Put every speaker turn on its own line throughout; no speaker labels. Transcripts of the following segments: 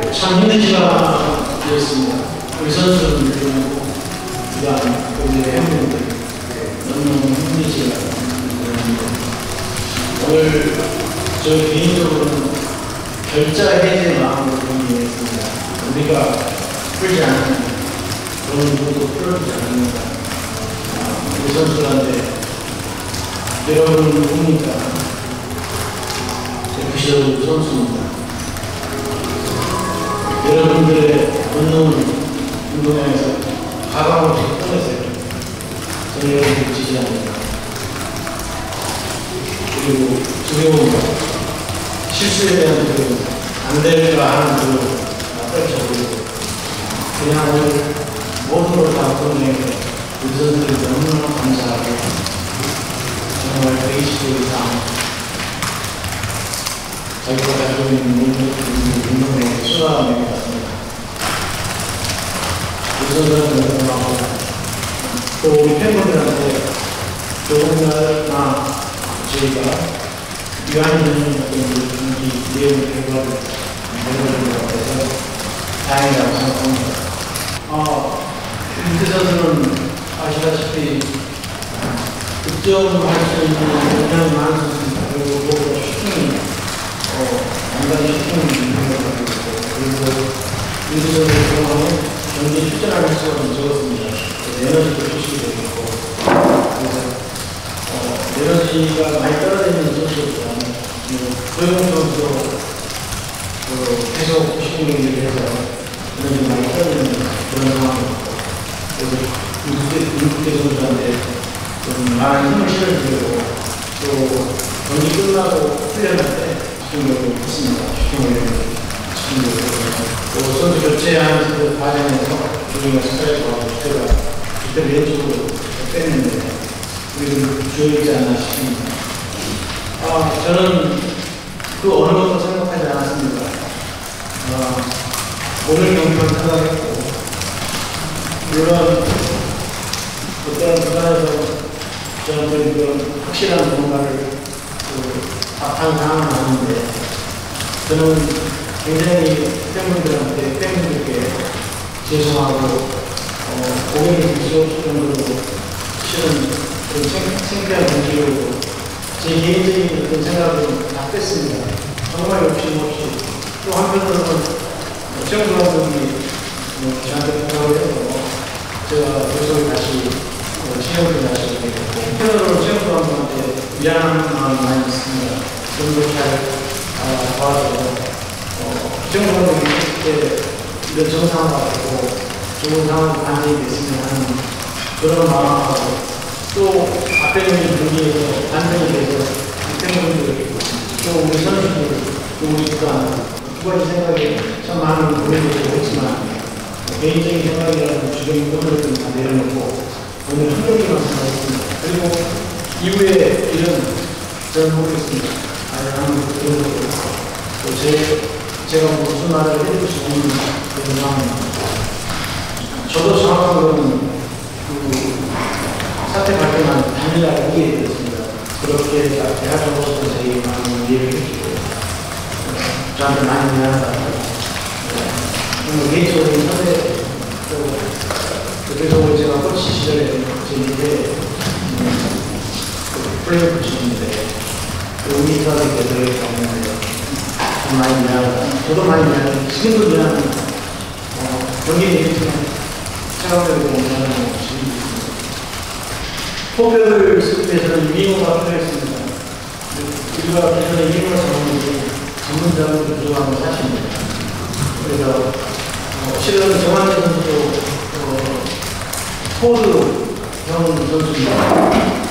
참 힘든 시간이었습니다. 우리 선수들은 그리고 그다음 우리 팬분들 너무 힘든 시간이었습니다. 오늘 저 개인적으로는 결자 해제 마음으로 동의했습니다. 우리가 풀지 않는 그런 부분도 풀어주지 않는다. 우리 선수들한테 여러분 봅니까? 그 시절 선수입니다. 여러분들의 운동을 운동장에서 가방 없이 꺼내세요. 저는 여러분들 지지합니다. 그리고 두려움, 실수에 대한 두려움, 안 될까 하는 두려움, 떨쳐버리고 그냥 오늘 모든 걸 다 꺼내 우리 선수들 너무나 감사하고 정말 120도 이상 자기가 가지고 있는 운동에 수고하는 것 같습니다. 우리 선수들은 고마워. 또 우리 팬분들한테 조금이나마 저희가 유한히 되는 어떤 이 내용의 결과를 만들어주는 것 같아서 다행이라고 생각합니다. 윤태 선수는 아시다시피 득점할 수 있는 굉장히 많은 선수입니다. 그리고 무엇보다 슈팅이 완전히 슈팅이 있는 것 같고 그리고 윤태 선수의 경우는 경기에 출전하는 수가 좀 적었습니다. 에너지도 표시가 되고 그래서 에너지가 많이 떨어지는 선수였지만 조용 선수로 계속 슈팅을 해서 에너지가 많이 떨어지는 그런 상황이었고 그래서 윤태 선수한테 좀 많은 힘을 실어주고 또 경기 끝나고 훈련할 때 슈팅을 했습니다. 또 선수 교체하는 그 과정에서 우리가 스트라이크가 그때 왼쪽으로 뺐는데 우리는 주어있지 않나 싶습니다. 저는 그 어느 것도 생각하지 않았습니다. 오늘 경기만 생각했고 물론 어떤 구단에서 저한테 그런 확실한 뭔가를 답한 상황은 아닌데 저는 굉장히 팬분들께 죄송하고 고객이 될 수 없을 정도로 실은 창피한 분위기로 제 개인적인 어떤 생각을 다 뺐습니다. 정말 욕심없이 또 한편으로는 최영수 감독이 저한테 부탁을 해서 제가 교섭을 다시 체험을 다시 하게 됐고 한편으로는 최영수 감독한테 미안한 마음이 많이 있습니다. 좀 더 잘 도와줘서 최영수 감독이 그때 이런 정상을 받고 좋은 상황이 반영이 됐으면 하는 그런 마음하고 또 앞에 있는 분위기에서 반전이 돼서 팬분들 또 우리 선수들 또 우리 구단 두 가지 생각에 참 많은 고민을 했지만 개인적인 생각이라는 주적인 것들을 좀 다 내려놓고 오늘 한 경기만 생각했습니다. 그리고 이후에 일은 저는 모르겠습니다. 아니 그런 것도 있고 또 제가 무슨 말을 해줄 수 없는 그런 상황입니다. 저도 정확하게는 사태 발표만 당일날 오게 되었습니다. 그렇게 대학교에서 저희 많은 이해를 해주고 저한테 많이 미안하다. 개인적인 선배 그래서 제가 코치 시절에 제 밑에 플레이오프 치는데 우리 사람이 대표에 가는데 참 많이 미안하다. 저도 많이 미안해요. 지금도 미안합니다. 경기는 이렇지만 체감되고 미안한 것이 포별을 쓰기 위해서는 유인호가 필요했습니다. 우리가 기존에 유인호를 잡는 게 전문자로 부족한 건 사실입니다. 그래서 실은 정한재 선수도 포드형 선수입니다.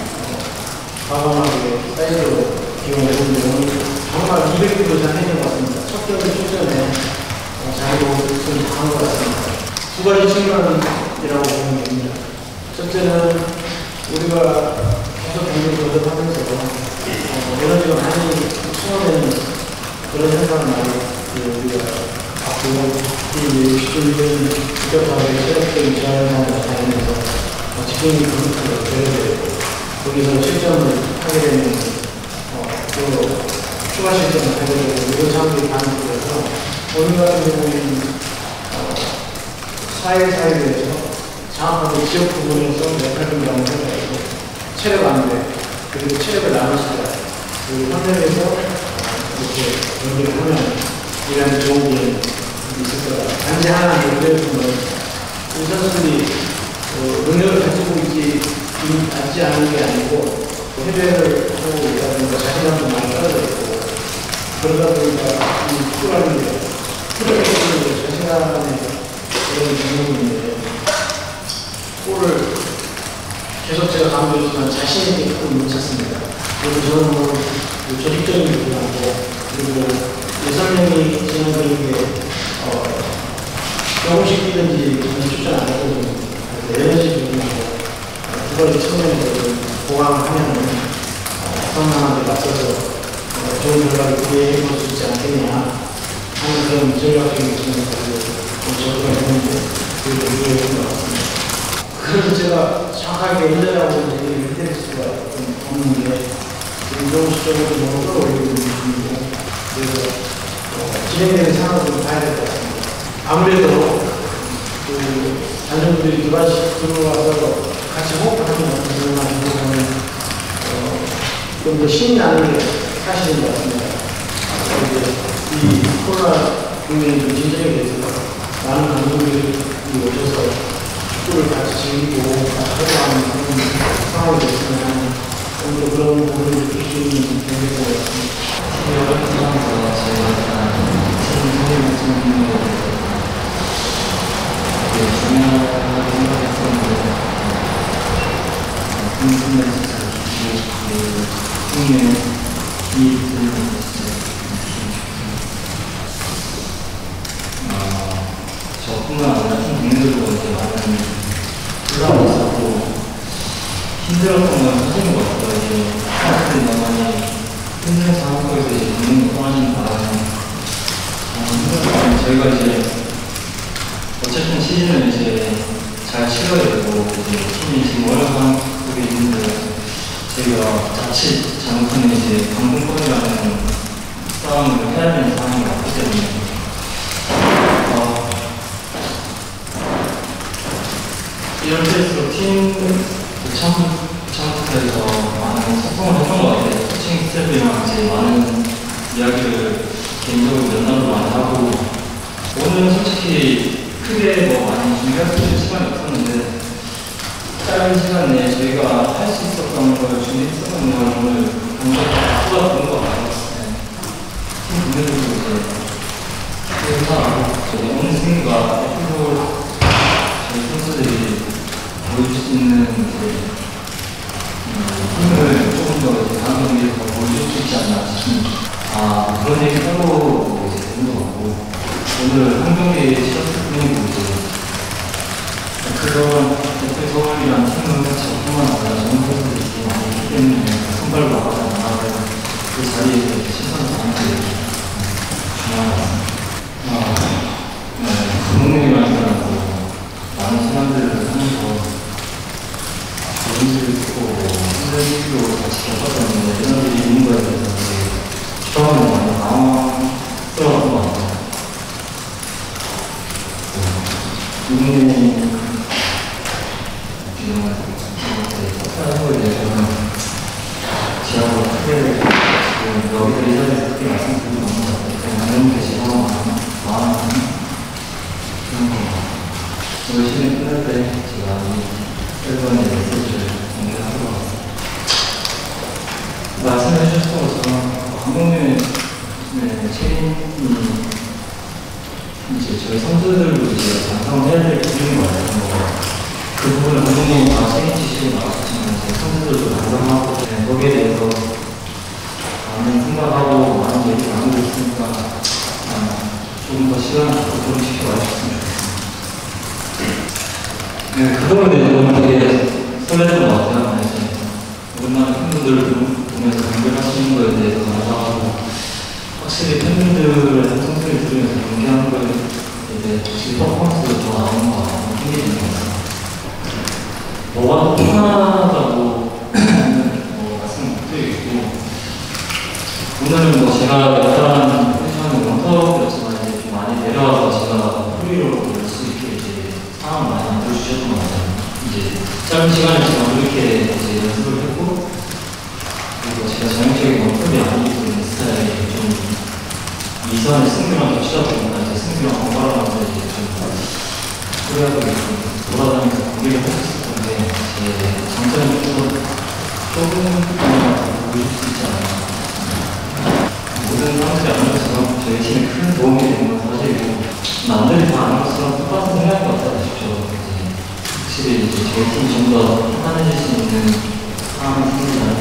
과감하게 사이드로 기용해보는데 정말 200kg 이상 해낸 것 같습니다. 첫 경기 출전에 자기도 좀 강한 것 같습니다. 두 가지 측면이라고 보면 됩니다. 첫째는 우리가 계속 경기를 거듭하면서 에너지가 많이 충원되는 그런 현상을 많이 우리가 받고 이 60주년 국가사회의 체력적인 제한을 다니면서 집중이 그렇게 되고 거기서 실점을 하게 되면 또 추가 실점을 하게 되고 이런 상황들이 반복돼서 오늘 같은 경우는 사회에서 정확하게 지역 부분에서 역할을 명확하게 체력 안돼 그리고 체력을 나누시다 그리고 환경에서 이렇게 연기를 하면 이런 좋은 게 있을 거다. 단지 하나 연결해보면 이 선수들이 능력을 가지고 있지 않은 게 아니고 해외를 하고 있다 보니까 자신감도 많이 떨어져 있고 그러다 보니까 이 프로라는 게 프로에서 자신감의 그런 부분인데 골을 계속 제가 강조했지만 자신 있게 골을 못 찼습니다. 그리고 저는 뭐 조직적인 부분하고 그리고 예선명이 진행되는 게 조금씩 뛰든지 저는 추천 안 하거든요. 에너지 부분하고 두 가지 측면에서 보강을 하면 선망하게 맞서서 좋은 결과를 기대해볼 수 있지 않겠냐 하는 그런 전략적인 측면을 가지고 저도 했는데 그게 좀 이해했던 것 같습니다. 그래서 제가 정확하게 언제라고 얘기를 해드릴 수가 없는 게 운동 시점에도 너무 끌어올리고 있는 중이고 그래서 진행되는 상황을 좀 봐야 될 것 같습니다. 아무래도 단장분들이 두 가지씩 들어와서 같이 호흡하는 같은 경우만 해보면 좀 더 신이 나는 게 사실인 것 같습니다. 이 코로나 국면이 좀 진정이 돼서 많은 감독들이 오셔서 축구를 같이 즐기고 호흡하는 그런 상황이 됐으면 좀 더 그런 부분을 느낄 수 있는 경기가 것 같습니다.
이런 상황에서 제가 선생님 말씀드린 것 중요하게 생각했었는데 궁금해서 흥미에 이입이 되는 것을 저뿐만 아니라 팀 동료들도 이렇게 많은 불안이 있었고 힘들었던 건 사실인 것 같아요. 이제 사람들이 너무 힘든 상황에서 이제 본인이 떠나는 바람에 저희가 이제 어쨌든 시즌을 이제 잘 치러야 되고 이제 팀이 지금 어려운 상황 속에 있는데 저희가 자칫 잘못하면 이제 강등권이라는 싸움을 해야 되는 상황이 왔기 때문에 이럴 때일수록 팀 처음부터 많은 소통을 했던 것 같아요. 코칭 스태프랑 이제 많은 이야기를 개인적으로 면담도 많이 하고 오늘은 솔직히 크게 뭐 많이 준비할 수 있는 시간이 없었는데 짧은 시간 내에 저희가 할 수 있었던 걸 준비했었던 걸 오늘 감사히 다 쏟아부은 것 같아요. 팀 분들도 이제 감사하고 오늘 승리가 앞으로 저희 선수들이 보여줄 수 있는 이제 힘을 조금 더 다음 경기에 더 보여줄 수 있지 않나 싶습니다. 그런 얘기 하고 이제 되는 것 같고 오늘 한 경기 치렀을 뿐이고 이제 그런 대표 서울이랑 팀은 저뿐만 아니라 전문 선수들이 많이 있기 때문에 선발로 나가지 않나 그 자리에 시선을 담는 게 중요한 것 같습니다. 감독님이랑 많은 시간들을 하면서 연습을 듣고 선생님도 같이 겪었었는데 이런 일이 있는 거에 대해서 처음에 많이 당황스러웠던 것 같아요. 이분이 하는 거에 대해서는 지하고 크게 여기서 이 자리에서 크게 말씀드리지 않는 것 같아요. 당연히 계시고 마음 그런 거 열심히 끝날 때 제가 이 1번의 메시지를 공개하도록 하겠습니다. 말씀해 주셨던 것처럼 감독님의 책임이 이제 저희 선수들도 이제 반성을 해야 될 부분인 것 같아요. 그 부분을 감독님이 다 책임지시고 나왔지만 이제 선수들도 반성하고 거기에 대해서 많은 생각하고 많은 얘기 나누고 있으니까 조금 더 시간을 갖고 좀 지켜봐주셨으면 좋겠습니다. 그 부분에 대해서 되게 설레는 것 같아요. 이제 오랜만에 팬분들을 보면서 연결하시는 거에 대해서 감사하고 확실히 팬분들의 성소리 들으면서 연기하는 거에 이제 확실히 퍼포먼스가 더 나오는 것 같아요. 생기는 것 같아요. 뭐가 더 편하다고 뭐 말씀 못 드리겠고 오늘은 뭐 제가 역할하는 포지션은 원톱이었지만 이제 좀 많이 소리로 낼 수 있게 이제 상황을 많이 만들어주셨던 것 같아요. 이제 짧은 시간에 제가 그렇게 이제 연습을 했고, 그리고 제가 전형적인 원톱이 아니고 있는 스타일이 좀 이선의 승규랑 겹치다 보니까 이제 승규랑 번갈아 가면서 이제 좀 소리하고 돌아다니면서 공개를 했었을 건데, 제 장점이 조금 보여줄 수 있잖아요. 모든 사람들이 안 해서 저희 팀에 큰 도움이 되는 건 사실이고, 남들이 다 안 해서 똑같은 생각인 것 같아요, 싶죠. 확실히 이제 저희 팀이 좀 더 편안해질 수 있는 상황이 생기잖아요.